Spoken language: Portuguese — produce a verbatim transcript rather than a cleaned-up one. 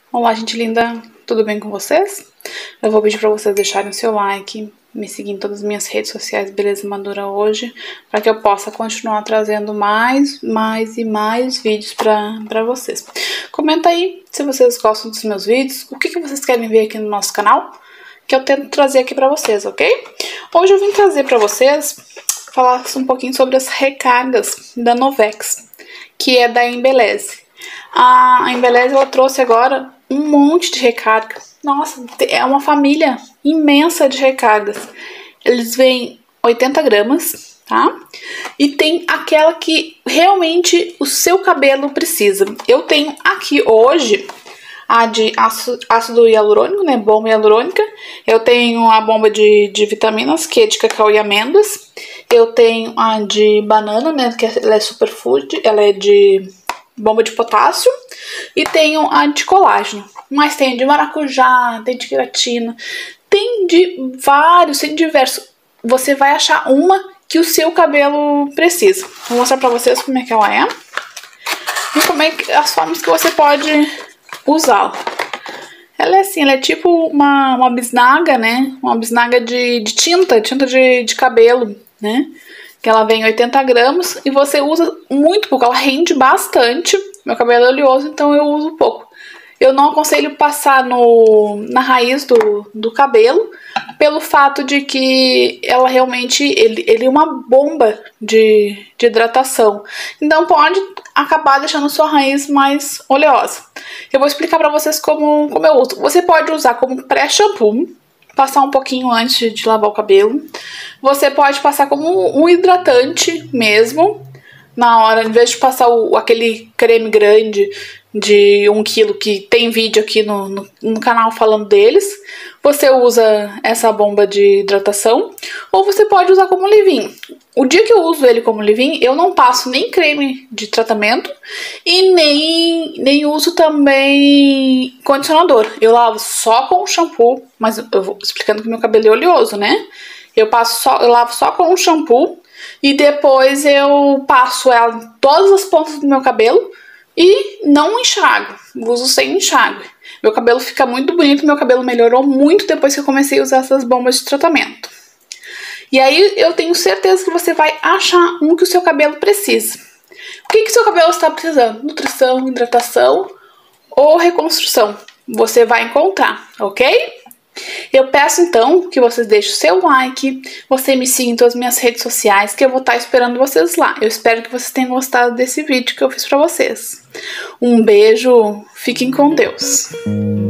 Olá, gente linda, tudo bem com vocês? Eu vou pedir para vocês deixarem o seu like, me seguir em todas as minhas redes sociais Beleza Madura hoje, para que eu possa continuar trazendo mais, mais e mais vídeos para vocês. Comenta aí se vocês gostam dos meus vídeos, o que, que vocês querem ver aqui no nosso canal, que eu tento trazer aqui para vocês, ok? Hoje eu vim trazer para vocês, falar um pouquinho sobre as recargas da Novex, que é da Embeleze. A Embeleze, ela trouxe agora um monte de recarga. Nossa, é uma família imensa de recargas. Eles vêm oitenta gramas, tá? E tem aquela que realmente o seu cabelo precisa. Eu tenho aqui hoje a de ácido hialurônico, né? Bomba hialurônica. Eu tenho a bomba de, de vitaminas, que é de cacau e amêndoas. Eu tenho a de banana, né? Que ela é superfood. Ela é de bomba de potássio. E tenho a de colágeno. Mas tem de maracujá, tem de queratina. Tem de vários, tem diversos. Você vai achar uma que o seu cabelo precisa. Vou mostrar pra vocês como é que ela é. E como é que, as formas que você pode usá-la. Ela é assim, ela é tipo uma, uma bisnaga, né? Uma bisnaga de, de tinta, tinta de, de cabelo, né? Que ela vem em oitenta gramas e você usa muito pouco, ela rende bastante. Meu cabelo é oleoso, então eu uso pouco. Eu não aconselho passar no, na raiz do, do cabelo, pelo fato de que ela realmente, ele, ele é uma bomba de, de hidratação. Então pode acabar deixando sua raiz mais oleosa. Eu vou explicar pra vocês como, como eu uso. Você pode usar como pré-shampoo, passar um pouquinho antes de lavar o cabelo. Você pode passar como um hidratante mesmo, na hora, em vez de passar o, aquele creme grande de um quilo, que tem vídeo aqui no, no, no canal falando deles, você usa essa bomba de hidratação, ou você pode usar como leave-in. O dia que eu uso ele como leave-in, eu não passo nem creme de tratamento e nem, nem uso também condicionador. Eu lavo só com shampoo, mas eu vou explicando que meu cabelo é oleoso, né? Eu, passo só, eu lavo só com um shampoo e depois eu passo ela em todas as pontas do meu cabelo e não enxago, uso sem enxágue. Meu cabelo fica muito bonito, meu cabelo melhorou muito depois que eu comecei a usar essas bombas de tratamento. E aí eu tenho certeza que você vai achar um que o seu cabelo precisa. O que que seu cabelo está precisando? Nutrição, hidratação ou reconstrução? Você vai encontrar, ok? Eu peço então que vocês deixem o seu like, você me siga em todas as minhas redes sociais, que eu vou estar esperando vocês lá. Eu espero que vocês tenham gostado desse vídeo que eu fiz pra vocês. Um beijo, fiquem com Deus.